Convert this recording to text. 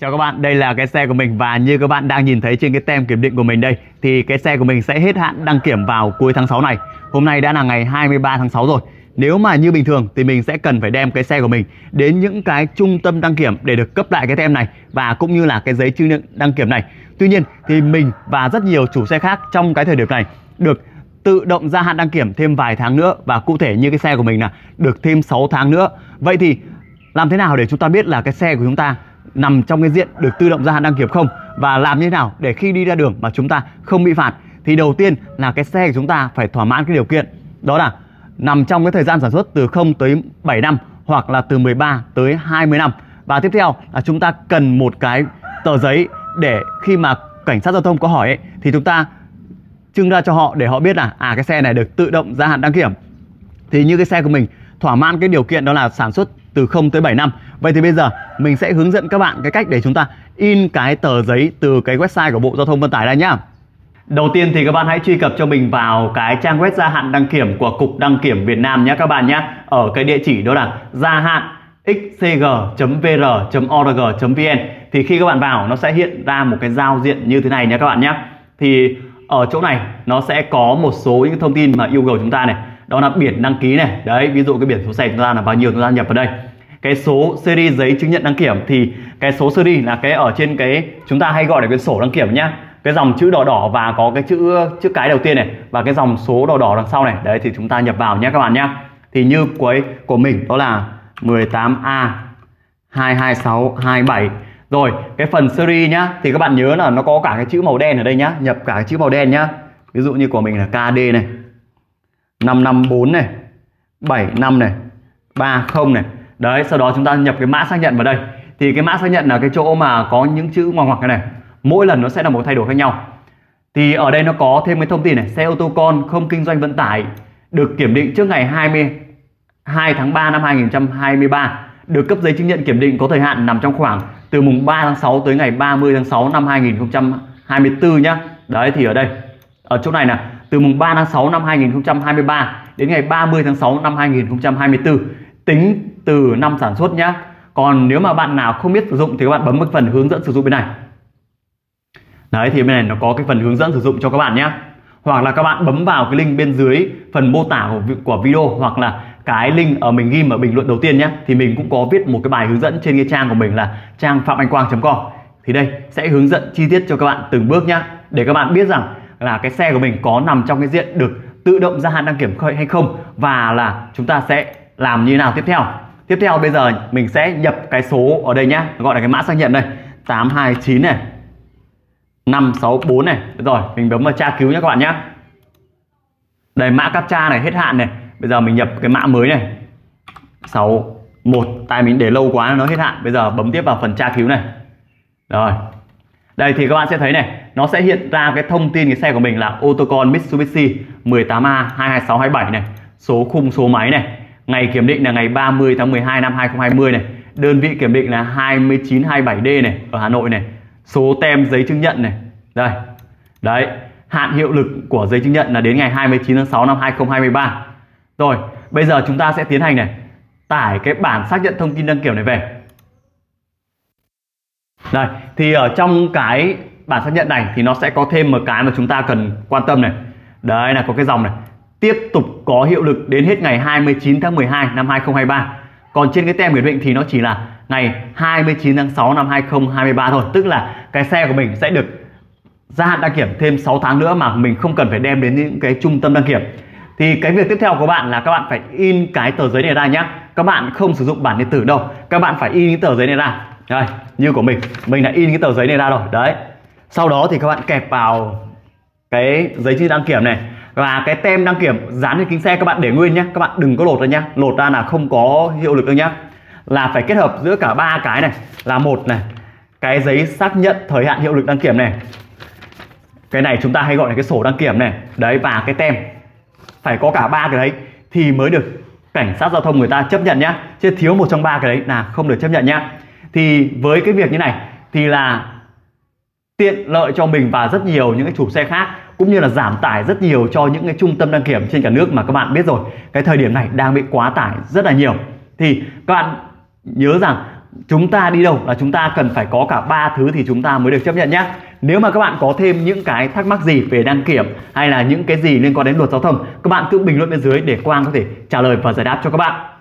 Chào các bạn, đây là cái xe của mình và như các bạn đang nhìn thấy trên cái tem kiểm định của mình đây thì cái xe của mình sẽ hết hạn đăng kiểm vào cuối tháng 6 này. Hôm nay đã là ngày 23 tháng 6 rồi. Nếu mà như bình thường thì mình sẽ cần phải đem cái xe của mình đến những cái trung tâm đăng kiểm để được cấp lại cái tem này và cũng như là cái giấy chứng nhận đăng kiểm này. Tuy nhiên thì mình và rất nhiều chủ xe khác trong cái thời điểm này được tự động gia hạn đăng kiểm thêm vài tháng nữa, và cụ thể như cái xe của mình là được thêm 6 tháng nữa. Vậy thì làm thế nào để chúng ta biết là cái xe của chúng ta nằm trong cái diện được tự động gia hạn đăng kiểm không, và làm như thế nào để khi đi ra đường mà chúng ta không bị phạt? Thì đầu tiên là cái xe của chúng ta phải thỏa mãn cái điều kiện đó là nằm trong cái thời gian sản xuất từ 0 tới 7 năm hoặc là từ 13 tới 20 năm. Và tiếp theo là chúng ta cần một cái tờ giấy để khi mà cảnh sát giao thông có hỏi ấy, thì chúng ta trưng ra cho họ để họ biết là cái xe này được tự động gia hạn đăng kiểm. Thì như cái xe của mình thỏa mãn cái điều kiện đó là sản xuất từ 0 tới 7 năm. Vậy thì bây giờ mình sẽ hướng dẫn các bạn cái cách để chúng ta in cái tờ giấy từ cái website của Bộ Giao thông Vận tải này nhá. Đầu tiên thì các bạn hãy truy cập cho mình vào cái trang web gia hạn đăng kiểm của Cục Đăng kiểm Việt Nam nhé các bạn nhé. Ở cái địa chỉ đó là gia hạn xcg.vr.org.vn. Thì khi các bạn vào nó sẽ hiện ra một cái giao diện như thế này nhé các bạn nhé. Thì ở chỗ này nó sẽ có một số những thông tin mà yêu cầu chúng ta này. Đó là biển đăng ký này. Đấy, ví dụ cái biển số xe chúng ta là bao nhiêu chúng ta nhập vào đây. Cái số series giấy chứng nhận đăng kiểm thì cái số series là cái ở trên cái chúng ta hay gọi là cái sổ đăng kiểm nhá. Cái dòng chữ đỏ đỏ và có cái chữ cái đầu tiên này và cái dòng số đỏ đỏ đằng sau này. Đấy thì chúng ta nhập vào nhé các bạn nhá. Thì như của mình đó là 18A 22627. Rồi, cái phần series nhá thì các bạn nhớ là nó có cả cái chữ màu đen ở đây nhá, nhập cả cái chữ màu đen nhá. Ví dụ như của mình là KD này, 554 này, 75 này, 30 này. Đấy, sau đó chúng ta nhập cái mã xác nhận vào đây. Thì cái mã xác nhận là cái chỗ mà có những chữ ngoặc ngoặc này. Mỗi lần nó sẽ là một thay đổi khác nhau. Thì ở đây nó có thêm cái thông tin này, xe ô tô con không kinh doanh vận tải được kiểm định trước ngày 22 tháng 3 năm 2023, được cấp giấy chứng nhận kiểm định có thời hạn nằm trong khoảng từ mùng 3 tháng 6 tới ngày 30 tháng 6 năm 2024 nhá. Đấy thì ở đây, ở chỗ này là từ mùng 3 tháng 6 năm 2023 đến ngày 30 tháng 6 năm 2024, tính từ năm sản xuất nhá. Còn nếu mà bạn nào không biết sử dụng thì các bạn bấm cái phần hướng dẫn sử dụng bên này. Đấy thì bên này nó có cái phần hướng dẫn sử dụng cho các bạn nhé. Hoặc là các bạn bấm vào cái link bên dưới phần mô tả của video, hoặc là cái link ở mình ghim ở bình luận đầu tiên nhé. Thì mình cũng có viết một cái bài hướng dẫn trên cái trang của mình là trang phạmanhquang.com. Thì đây sẽ hướng dẫn chi tiết cho các bạn từng bước nhé, để các bạn biết rằng là cái xe của mình có nằm trong cái diện được tự động gia hạn đăng kiểm hay không, và là chúng ta sẽ làm như thế nào tiếp theo. Tiếp theo bây giờ mình sẽ nhập cái số ở đây nhé, gọi là cái mã xác nhận đây, 829 này, 564 này. Rồi mình bấm vào tra cứu nhé các bạn nhé. Đây, mã captcha này hết hạn này. Bây giờ mình nhập cái mã mới này, 61. Tại mình để lâu quá nó hết hạn. Bây giờ bấm tiếp vào phần tra cứu này. Rồi, đây thì các bạn sẽ thấy này, nó sẽ hiện ra cái thông tin cái xe của mình là ô tô con Mitsubishi 18A 22627 này, số khung số máy này, ngày kiểm định là ngày 30 tháng 12 năm 2020 này, đơn vị kiểm định là 2927D này ở Hà Nội này, số tem giấy chứng nhận này. Đây. Đấy, hạn hiệu lực của giấy chứng nhận là đến ngày 29 tháng 6 năm 2023. Rồi, bây giờ chúng ta sẽ tiến hành này, tải cái bản xác nhận thông tin đăng kiểm này về. Đây, thì ở trong cái bản xác nhận này thì nó sẽ có thêm một cái mà chúng ta cần quan tâm này. Đấy là có cái dòng này, tiếp tục có hiệu lực đến hết ngày 29 tháng 12 năm 2023. Còn trên cái tem kiểm định thì nó chỉ là ngày 29 tháng 6 năm 2023 thôi. Tức là cái xe của mình sẽ được gia hạn đăng kiểm thêm 6 tháng nữa mà mình không cần phải đem đến những cái trung tâm đăng kiểm. Thì cái việc tiếp theo của bạn là các bạn phải in cái tờ giấy này ra nhé. Các bạn không sử dụng bản điện tử đâu, các bạn phải in cái tờ giấy này ra. Đây, như của mình đã in cái tờ giấy này ra rồi. Đấy. Sau đó thì các bạn kẹp vào cái giấy chứng nhận đăng kiểm này, và cái tem đăng kiểm dán trên kính xe các bạn để nguyên nhé. Các bạn đừng có lột ra nhé, lột ra là không có hiệu lực đâu nhé. Là phải kết hợp giữa cả ba cái này, là một này, cái giấy xác nhận thời hạn hiệu lực đăng kiểm này, cái này chúng ta hay gọi là cái sổ đăng kiểm này. Đấy, và cái tem. Phải có cả ba cái đấy thì mới được cảnh sát giao thông người ta chấp nhận nhá. Chứ thiếu một trong ba cái đấy là không được chấp nhận nhá. Thì với cái việc như này thì là tiện lợi cho mình và rất nhiều những cái chủ xe khác, cũng như là giảm tải rất nhiều cho những cái trung tâm đăng kiểm trên cả nước mà các bạn biết rồi. Cái thời điểm này đang bị quá tải rất là nhiều. Thì các bạn nhớ rằng chúng ta đi đâu là chúng ta cần phải có cả 3 thứ thì chúng ta mới được chấp nhận nhé. Nếu mà các bạn có thêm những cái thắc mắc gì về đăng kiểm hay là những cái gì liên quan đến luật giao thông, các bạn cứ bình luận bên dưới để Quang có thể trả lời và giải đáp cho các bạn.